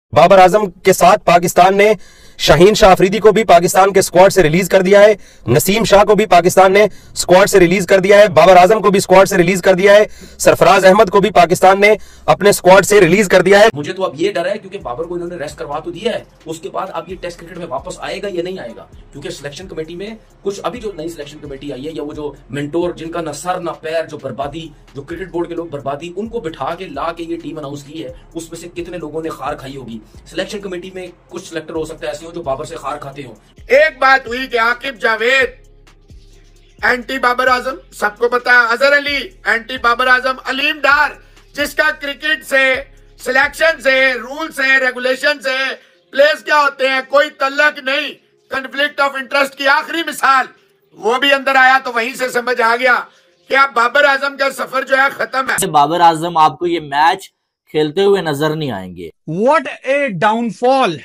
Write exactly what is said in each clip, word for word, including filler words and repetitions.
बाबर आजम के साथ पाकिस्तान ने शाहीन शाह अफरीदी को भी पाकिस्तान के स्क्वाड से रिलीज कर दिया है, नसीम शाह को भी पाकिस्तान ने स्क्वाड से रिलीज कर दिया है, बाबर आजम को भी स्क्वाड से रिलीज कर दिया है, सरफराज अहमद को भी पाकिस्तान ने अपने स्क्वाड से रिलीज कर दिया है। मुझे तो अब ये डर है क्योंकि बाबर को इन्होंने रेस्ट करवा तो दिया है, उसके बाद अब ये टेस्ट क्रिकेट में वापस आएगा या नहीं आएगा, क्योंकि सिलेक्शन कमेटी में कुछ अभी जो नई सिलेक्शन कमेटी आई है या वो जो मेंटोर जिनका ना सर ना पैर, जो बर्बादी, जो क्रिकेट बोर्ड के लोग बर्बादी, उनको बिठा के ला के ये टीम अनाउंस की है, उसमें से कितने लोगों ने खार खाई होगी। सिलेक्शन कमेटी में कुछ सिलेक्टर हो सकता है ऐसे हो जो बाबर से खार खाते हो। एक बात हुई कि आकिब जावेद एंटी बाबर आजम, सबको पता है, अजहर अली एंटी बाबर आजम, अलीम डार जिसका क्रिकेट से, सिलेक्शन से, रूल से, रेगुलेशन से, प्लेस क्या होते हैं कोई तल्लक नहीं, कन्फ्लिक्ट ऑफ इंटरेस्ट की आखिरी मिसाल, वो भी अंदर आया तो वहीं से समझ आ गया कि अब बाबर आजम का सफर जो है खत्म है। बाबर आजम आपको ये मैच खेलते हुए नजर नहीं आएंगे। What a downfall.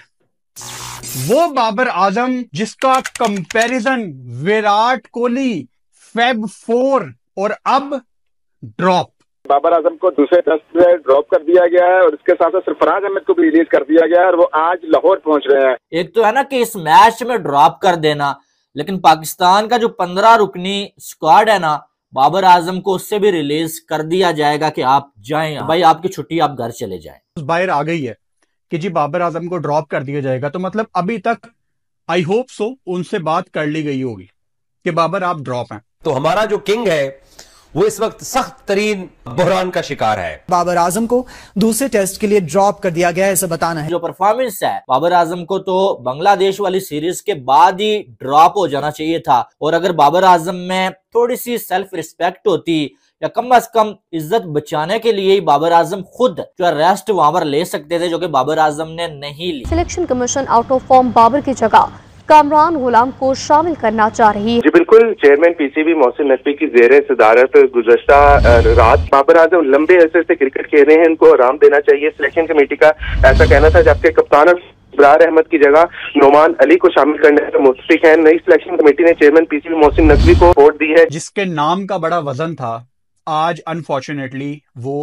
वो बाबर आजम जिसका comparison Virat Kohli, fab four और अब ड्रॉप। बाबर आजम को दूसरे टेस्ट से ड्रॉप कर दिया गया है और इसके साथ साथ सरफराज अहमद को भी रिलीज कर दिया गया है और वो आज लाहौर पहुंच रहे हैं। एक तो है ना कि इस मैच में ड्रॉप कर देना, लेकिन पाकिस्तान का जो पंद्रह रुकनी स्क्वाड है ना, बाबर आजम को उससे भी रिलीज कर दिया जाएगा कि आप जाएं भाई, आपकी छुट्टी, आप घर चले जाएं। बाहर आ गई है कि जी बाबर आजम को ड्रॉप कर दिया जाएगा, तो मतलब अभी तक आई होप सो उनसे बात कर ली गई होगी कि बाबर आप ड्रॉप हैं। तो हमारा जो किंग है वो इस वक्त सख्त तरीन बहरान का शिकार है। बाबर आजम को दूसरे टेस्ट के लिए ड्रॉप कर दिया गया है, ऐसा बताना है। जो परफॉर्मेंस है बाबर आजम को तो बांग्लादेश वाली सीरीज के बाद ही ड्रॉप हो जाना चाहिए था, और अगर बाबर आजम में थोड़ी सी सेल्फ रिस्पेक्ट होती या कम अज कम इज्जत बचाने के लिए ही बाबर आजम खुद जो रेस्ट वहां पर ले सकते थे, जो कि बाबर आजम ने नहीं ली। Selection commission out of form Babar की जगह कामरान गुलाम को शामिल करना चाह रही है। जी बिल्कुल, चेयरमैन पीसीबी मोहसिन नकवी की जेर सदारत गुज़श्ता रात बाबर आजम लंबे अरसे से क्रिकेट खेल रहे हैं, इनको आराम देना चाहिए। सिलेक्शन कमेटी का ऐसा कहना था, जबकि कप्तान इब्रार अहमद की जगह नोमान अली को शामिल करने का मुस्तक है। नई सिलेक्शन कमेटी ने चेयरमैन पीसीबी मोहसिन नकवी को वोट दी है, जिसके नाम का बड़ा वजन था, आज अनफॉर्चुनेटली वो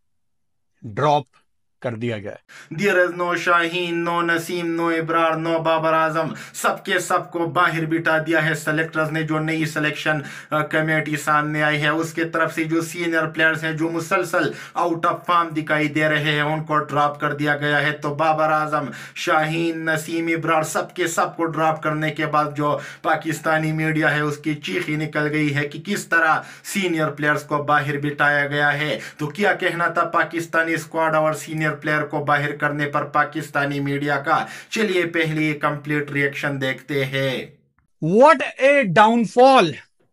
ड्रॉप कर दिया गया है। There is no Shaheen, no Naseem, no Ibrar, no Babar Azam, सबके सबको बाहर बिठा दिया है सेलेक्टर्स ने। जो नई सिलेक्शन कमेटी सामने आई है उसके तरफ से जो सीनियर प्लेयर्स हैं जो मुसलसल आउट ऑफ फॉर्म दिखाई दे रहे हैं उनको ड्रॉप कर दिया गया है। तो बाबर आजम, शाहीन, नसीम, इब्रार सबके सबको ड्रॉप करने के बाद जो पाकिस्तानी मीडिया है उसकी चीख ही निकल गई है कि किस तरह सीनियर प्लेयर्स को बाहर बिठाया गया है। तो क्या कहना था पाकिस्तानी स्क्वाड और सीनियर प्लेयर को बाहर करने पर पाकिस्तानी मीडिया का, चलिए पहले कंप्लीट रिएक्शन देखते हैं। What a downfall.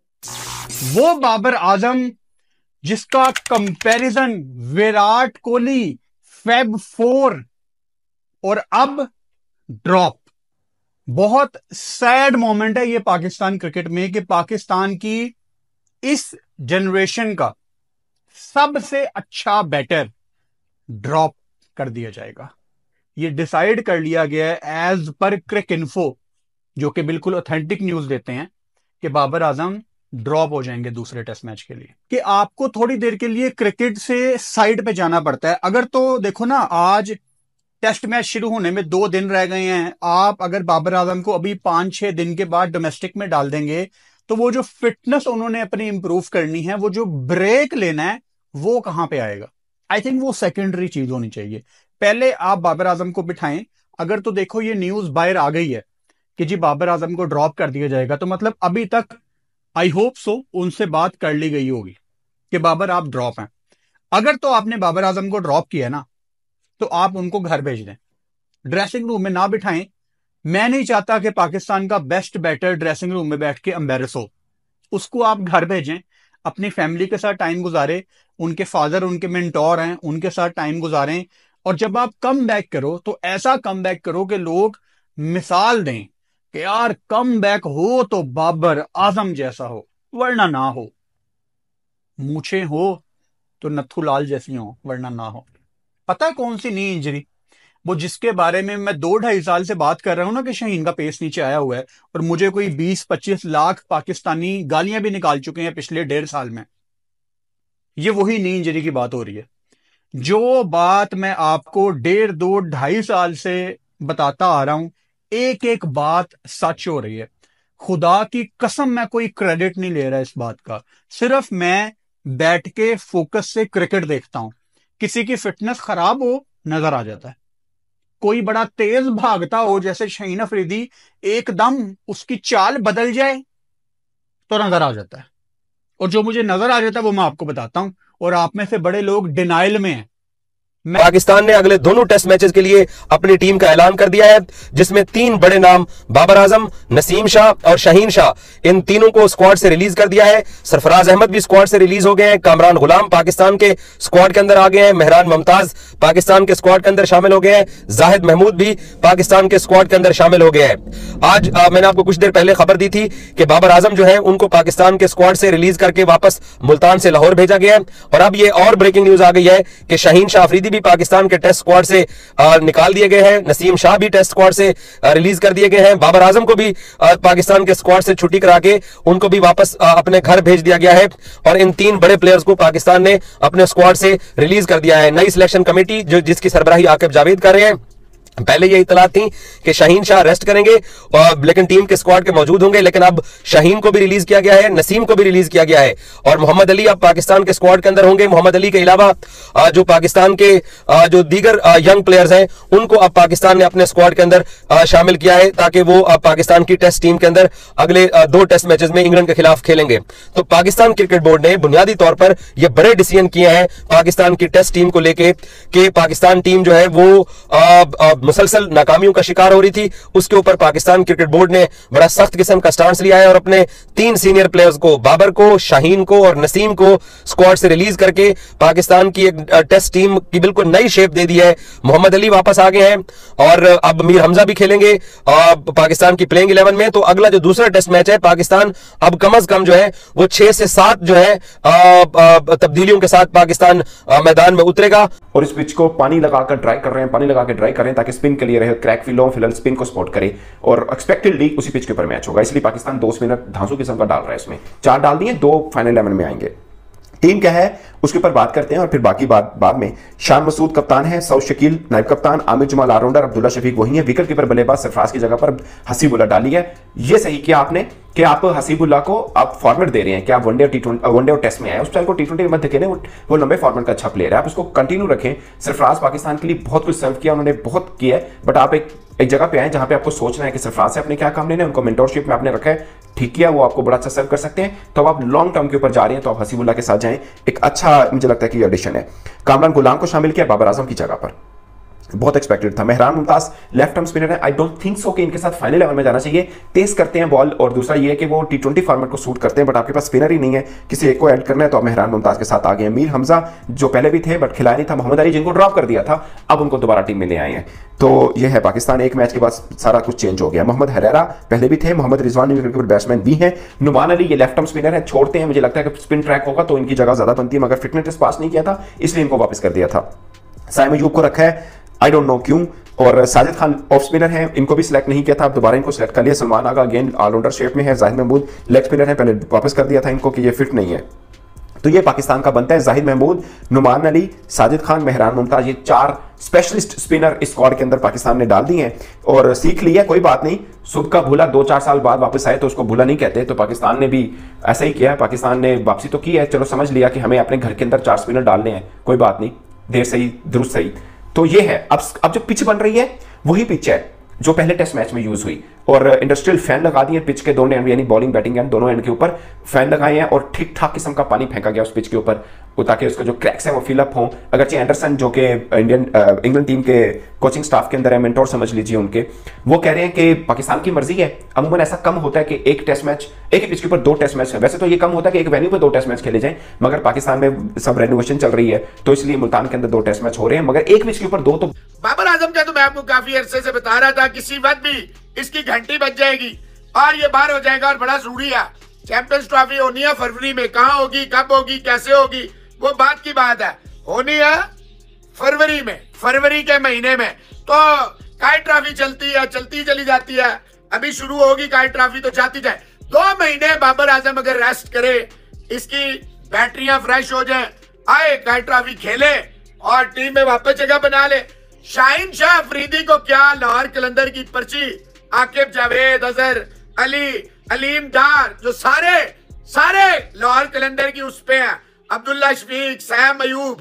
वो बाबर आजम जिसका comparison Virat Kohli, fab four और अब ड्रॉप। बहुत सैड मोमेंट है ये पाकिस्तान क्रिकेट में कि पाकिस्तान की इस जनरेशन का सबसे अच्छा बैटर ड्रॉप कर दिया जाएगा। ये डिसाइड कर लिया गया है एज पर क्रिक इन्फो, जो कि बिल्कुल ऑथेंटिक न्यूज देते हैं कि बाबर आजम ड्रॉप हो जाएंगे दूसरे टेस्ट मैच के लिए। कि आपको थोड़ी देर के लिए क्रिकेट से साइड पे जाना पड़ता है। अगर तो देखो ना, आज टेस्ट मैच शुरू होने में दो दिन रह गए हैं, आप अगर बाबर आजम को अभी पांच छह दिन के बाद डोमेस्टिक में डाल देंगे तो वो जो फिटनेस उन्होंने अपनी इंप्रूव करनी है, वो जो ब्रेक लेना है, वो कहां पे आएगा। आई थिंक वो सेकेंडरी चीज होनी चाहिए। पहले आप बाबर आजम को बिठाएं। अगर तो देखो ये न्यूज बाहर आ गई है कि जी बाबर आजम को ड्रॉप कर दिया जाएगा, तो मतलब अभी तक आई होप सो उनसे बात कर ली गई होगी कि बाबर आप ड्रॉप हैं। अगर तो आपने बाबर आजम को ड्रॉप किया ना, तो आप उनको घर भेज दें, ड्रेसिंग रूम में ना बिठाएं। मैं नहीं चाहता कि पाकिस्तान का बेस्ट बैटर ड्रेसिंग रूम में बैठ के एम्बेरस हो। उसको आप घर भेजें, अपनी फैमिली के साथ टाइम गुजारे, उनके फादर उनके मेंटोर हैं, उनके साथ टाइम गुजारें। और जब आप कम बैक करो तो ऐसा कम बैक करो कि लोग मिसाल दें कि यार कम बैक हो तो बाबर आजम जैसा हो, वरना ना हो। मूछे हो तो नथु लाल जैसी हो, वरना ना हो। पता है कौन सी नी इंजरी? वो जिसके बारे में मैं दो ढाई साल से बात कर रहा हूं ना कि शाहीन का पेस नीचे आया हुआ है, और मुझे कोई बीस पच्चीस लाख पाकिस्तानी गालियां भी निकाल चुके हैं पिछले डेढ़ साल में। ये वही नी इंजरी की बात हो रही है। जो बात मैं आपको डेढ़ दो ढाई साल से बताता आ रहा हूं, एक एक बात सच हो रही है। खुदा की कसम, मैं कोई क्रेडिट नहीं ले रहा इस बात का, सिर्फ मैं बैठ के फोकस से क्रिकेट देखता हूं। किसी की फिटनेस खराब हो, नजर आ जाता है। कोई बड़ा तेज भागता हो जैसे शाहीन अफरीदी, एकदम उसकी चाल बदल जाए तो नजर आ जाता है। और जो मुझे नजर आ जाता है वो मैं आपको बताता हूं, और आप में से बड़े लोग डिनाइल में हैं। पाकिस्तान ने अगले दोनों टेस्ट मैचेस के लिए अपनी टीम का ऐलान कर दिया है, जिसमें तीन बड़े नाम बाबर आजम, नसीम शाह और शाहीन शाह, इन तीनों को स्क्वाड से रिलीज कर दिया है। सरफराज अहमद भी स्क्वाड से रिलीज हो गए हैं। कामरान गुलाम पाकिस्तान के स्क्वाड के अंदर आ गए हैं। मेहरान मुमताज पाकिस्तान के स्क्वाड के अंदर शामिल हो गए हैं। जाहिद महमूद भी पाकिस्तान के स्क्वाड के अंदर शामिल हो गए हैं। आज आ, मैंने आपको कुछ देर पहले खबर दी थी कि बाबर आजम जो है उनको पाकिस्तान के स्क्वाड से रिलीज करके वापस मुल्तान से लाहौर भेजा गया है। और अब ये और ब्रेकिंग न्यूज आ गई है कि शाहीन शाह अफरीदी भी पाकिस्तान के टेस्ट स्क्वाड से आ, निकाल दिए गए हैं। नसीम शाह भी टेस्ट स्क्वाड से आ, रिलीज कर दिए गए हैं। बाबर आजम को भी आ, पाकिस्तान के स्क्वाड से छुट्टी करा के उनको भी वापस आ, अपने घर भेज दिया गया है। और इन तीन बड़े प्लेयर्स को पाकिस्तान ने अपने स्क्वाड से रिलीज कर दिया है। नई सिलेक्शन कमेटी जो जिसकी सरबराही आकिब जावेद कर रहे हैं, पहले ये इतला थी कि शाहीन शाह रेस्ट करेंगे और लेकिन टीम के स्क्वाड के मौजूद होंगे, लेकिन अब शाहीन को भी रिलीज किया गया है, नसीम को भी रिलीज किया गया है और मोहम्मद अली अब पाकिस्तान के स्क्वाड के अंदर होंगे। मोहम्मद अली के अलावा जो पाकिस्तान के जो दीगर यंग प्लेयर्स हैं उनको अब पाकिस्तान ने अपने स्क्वाड के अंदर शामिल किया है ताकि वो अब पाकिस्तान की टेस्ट टीम के अंदर अगले दो टेस्ट मैचेस में इंग्लैंड के खिलाफ खेलेंगे। तो पाकिस्तान क्रिकेट बोर्ड ने बुनियादी तौर पर यह बड़े डिसीजन किए हैं पाकिस्तान की टेस्ट टीम को लेकर कि पाकिस्तान टीम जो है वो मुसलसल नाकामियों का शिकार हो रही थी। उसके ऊपर पाकिस्तान क्रिकेट बोर्ड ने बड़ा सख्त किस्म का स्टांस लिया है और अपने तीन सीनियर प्लेयर्स को, बाबर को, शाहीन को और नसीम को स्क्वाड से रिलीज करके पाकिस्तान की एक टेस्ट टीम की बिल्कुल नई शेप दे दी है। मोहम्मद अली वापस आ गए हैं और अब मीर हमजा भी खेलेंगे पाकिस्तान की प्लेइंग इलेवन में। तो अगला जो दूसरा टेस्ट मैच है, पाकिस्तान अब कम अज कम जो है वो छह से सात जो है तब्दीलियों के साथ पाकिस्तान मैदान में उतरेगा। और इस पिच को पानी लगाकर ड्राई कर रहे हैं, पानी लगा के ड्राई कर रहे हैं ताकि स्पिन के लिए रहे, क्रैक फील हो, फिलहाल स्पिन को सपोर्ट करे और एक्सपेक्टेडली उसी पिच के ऊपर मैच होगा। इसलिए पाकिस्तान दो स्पिनर धांसू किस्म का डाल रहा है, इसमें चार डाल दिए, दो फाइनल इलेवन में आएंगे। टीम क्या है उसके ऊपर बात करते हैं और फिर बाकी बात बाद में। शान मसूद कप्तान है, सऊद शकील नायब कप्तान, आमिर जमाल ऑलराउंडर, अब्दुल्ला शफीक वही है, विकेट कीपर बल्लेबाज सरफराज की जगह पर हसीबुल्ला डाली है। यह सही किया आपने कि आप हसीबुल्ला को आप फॉर्मेट दे रहे हैं कि आप वनडे और टी ट्वेंटी वनडे और टेस्ट में आए, उस टाइम को टी ट्वेंटी में मत धकेलें, वो, वो लंबे फॉर्मेट का अच्छा प्लेयर है, आप उसको कंटिन्यू रखें। सरफराज पाकिस्तान के लिए बहुत कुछ सर्व किया, उन्होंने बहुत किया है, बट आप एक एक जगह पे आए जहां पे आपको सोचना है कि सरफराज से आपने क्या काम लेना है, उनको मेंटोरशिप में आपने रखा है, ठीक किया, वो आपको बड़ा अच्छा सर्व कर सकते हैं। तो अब आप लॉन्ग टर्म के ऊपर जा रहे हैं तो आप हसीबुल्ला के साथ जाएं, एक अच्छा मुझे लगता है कि एडिशन है। कामरान गुलाम को शामिल किया बाबर आजम की जगह पर, बहुत एक्सपेक्टेड था। Mehran Mumtaz left arm spinner है, आई डोंट थिंक सो कि इनके साथ फाइनल लेवल में जाना चाहिए, तेज करते हैं बॉल और दूसरा ये है कि वो टी ट्वेंटी फॉर्मेट को सूट करते हैं, बट आपके पास स्पिनर ही नहीं है, किसी एक को ऐड करना है तो आप मेहरान मुमताज के साथ आ गए हैं। मीर हमजा जो पहले भी थे बट खिलाया नहीं था, मोहम्मद अली जिनको ड्रॉप कर दिया था, अब उनको दोबारा टीम में ले आए हैं। तो ये है पाकिस्तान, एक मैच के बाद सारा कुछ चेंज हो गया। मोहम्मद हरेरा पहले भी थे, मोहम्मद रिजवान बैट्समैन भी हैं, नुमान अली ये लेफ्ट आर्म स्पिनर है, छोड़ते हैं, मुझे लगता है कि स्पिन ट्रैक होगा तो इनकी जगह ज्यादा बनती है, मगर फिटनेस टेस्ट पास नहीं किया था इसलिए इनको वापस कर दिया था। साइम अयूब को रखा है, आई डोंट नो क्यों। और साजिद खान ऑफ स्पिनर है, इनको भी सिलेक्ट नहीं किया था, अब दोबारा इनको सिलेक्ट कर लिया। Salman Agha again allrounder shape में है। जाहिद महमूद लेग स्पिनर है, पहले वापस कर दिया था इनको कि ये फिट नहीं है। तो ये पाकिस्तान का बनता है, जाहिद महमूद, नुमान अली, साजिद खान, मेहरान मुमताज, ये चार स्पेशलिस्ट स्पिनर इस स्क्वाड के अंदर पाकिस्तान ने डाल दिए हैं और सीख लिया, कोई बात नहीं। सुबह का भूला दो चार साल बाद वापस आए तो उसको भूला नहीं कहते, तो पाकिस्तान ने भी ऐसा ही किया, पाकिस्तान ने वापसी तो की है, चलो समझ लिया कि हमें अपने घर के अंदर चार स्पिनर डालने हैं, कोई बात नहीं, देर सही दुरुस्त सही। तो ये है, अब अब जो पिच बन रही है वही पिच है जो पहले टेस्ट मैच में यूज हुई और इंडस्ट्रियल फैन लगा दिए पिच के दोनों एंड, यानी बॉलिंग बैटिंग एंड दोनों एंड के ऊपर फैन लगाए हैं और ठीक ठाक किस्म का पानी फेंका गया उस पिच के ऊपर ताकि उसका जो क्रैक्स है वो फिलअप हो। अगरचे एंडरसन जो कि इंडियन इंग्लैंड टीम के कोचिंग स्टाफ के अंदर है, मेंटोर समझ लीजिए उनके, वो कह रहे हैं कि पाकिस्तान की मर्जी है। अमूमन ऐसा कम होता है कि एक टेस्ट मैच एक ही पिच के ऊपर दो टेस्ट मैच है, वैसे तो ये कम होता है कि एक वेन्यू पे दो टेस्ट मैच खेले जाएं, मगर पाकिस्तान में सब रेनोवेशन चल रही है तो इसलिए मुल्तान के अंदर दो टेस्ट मैच हो रहे हैं, मगर एक पिच के ऊपर दो। तो बाबर आजम का तो मैं आपको काफी अरसे से बता रहा था, किसी वक्त भी इसकी घंटी बज जाएगी और ये बाहर हो जाएगा और बड़ा जरूरी है। चैंपियंस ट्रॉफी होनी है फरवरी में, कहाँ होगी, कब होगी, कैसे होगी, वो बात की बात है, होनी है फरवरी में, फरवरी के महीने में। तो काइट ट्रॉफी चलती है, चलती चली जाती है, अभी शुरू होगी काइट ट्रॉफी तो जाती जाए। दो महीने बाबर आजम अगर रेस्ट करे, इसकी बैटरियां फ्रेश हो जाए, आए काइट ट्रॉफी खेले और टीम में वापस जगह बना ले। शाहीन शाह अफरीदी को क्या लाहौर कलंदर की पर्ची, आकिब जावेद, अजहर अली, अलीम डार, जो सारे सारे लाहौर कलंदर की उस पे हैं, अब्दुल्ला शफीक, सैम अयूब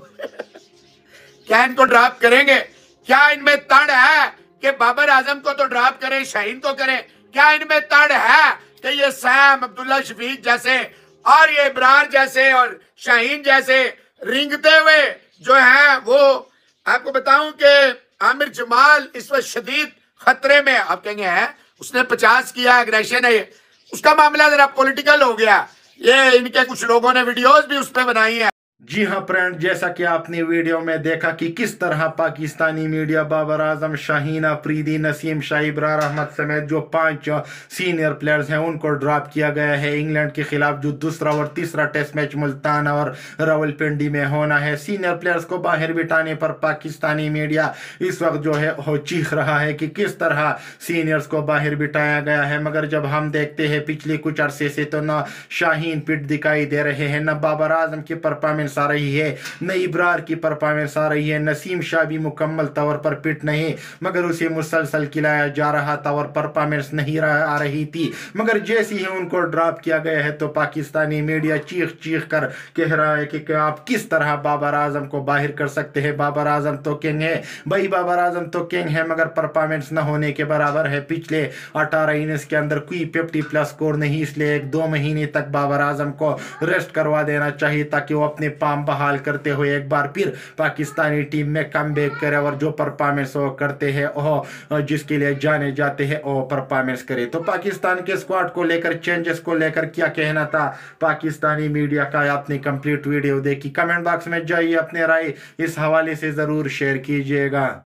क्या इनको ड्रॉप करेंगे? क्या इनमें तड़ है कि बाबर आजम को तो ड्रॉप करें, शाहीन को करें? क्या इनमें तड़ है कि ये सैम, अब्दुल्ला शफीक जैसे और ये इब्रार जैसे और शाहीन जैसे रिंगते हुए जो है वो, आपको बताऊं कि आमिर जमाल इस वक्त शदीद खतरे में। आप कहेंगे है उसने पचास किया, एग्रेशन है, उसका मामला जरा पॉलिटिकल हो गया। ये इनके कुछ लोगों ने वीडियोस भी उस पर बनाई है। जी हाँ फ्रेंड, जैसा कि आपने वीडियो में देखा कि किस तरह पाकिस्तानी मीडिया बाबर आजम, शाहीन अफरीदी, नसीम शाह, इब्रार अहमद समेत जो पांच सीनियर प्लेयर्स हैं उनको ड्रॉप किया गया है इंग्लैंड के खिलाफ जो दूसरा और तीसरा टेस्ट मैच मुल्तान और रावलपिंडी में होना है। सीनियर प्लेयर्स को बाहर बिठाने पर पाकिस्तानी मीडिया इस वक्त जो है वो चीख रहा है कि किस तरह सीनियर्स को बाहर बिठाया गया है, मगर जब हम देखते हैं पिछले कुछ अरसे से तो न शाहीन फिट दिखाई दे रहे हैं, न बाबर आजम की परफॉर्मेंस आ रही है, न इब्रार की परफॉर्मेंस आ रही है। नसीम शाह भी मुकम्मल तौर पर फिट नहीं, मगर उसे मुसलसल खिलाया जा रहा था और परफॉर्मेंस नहीं आ रही थी। मगर जैसे ही उनको ड्रॉप किया गया है तो पाकिस्तानी मीडिया चीख चीख कर कह रहा है कि, कि आप किस तरह बाबर आजम को बाहर कर सकते हैं, बाबर आजम तो किंग है। भाई बाबर आजम तो किंग है मगर परफॉर्मेंस न होने के बराबर है। पिछले अठारह इनिंग्स के अंदर कोई फिफ्टी प्लस स्कोर नहीं, इसलिए एक दो महीने तक बाबर आजम को रेस्ट करवा देना चाहिए ताकि वो अपने पाम बहाल करते हुए एक बार फिर पाकिस्तानी टीम में कमबैक करे और जो परफॉर्मेंस वो करते हैं वो जिसके लिए जाने जाते हैं वो परफॉर्मेंस करे। तो पाकिस्तान के स्क्वाड को लेकर, चेंजेस को लेकर क्या कहना था पाकिस्तानी मीडिया का, आपने कंप्लीट वीडियो देखी। कमेंट बॉक्स में जाइए, अपने राय इस हवाले से जरूर शेयर कीजिएगा।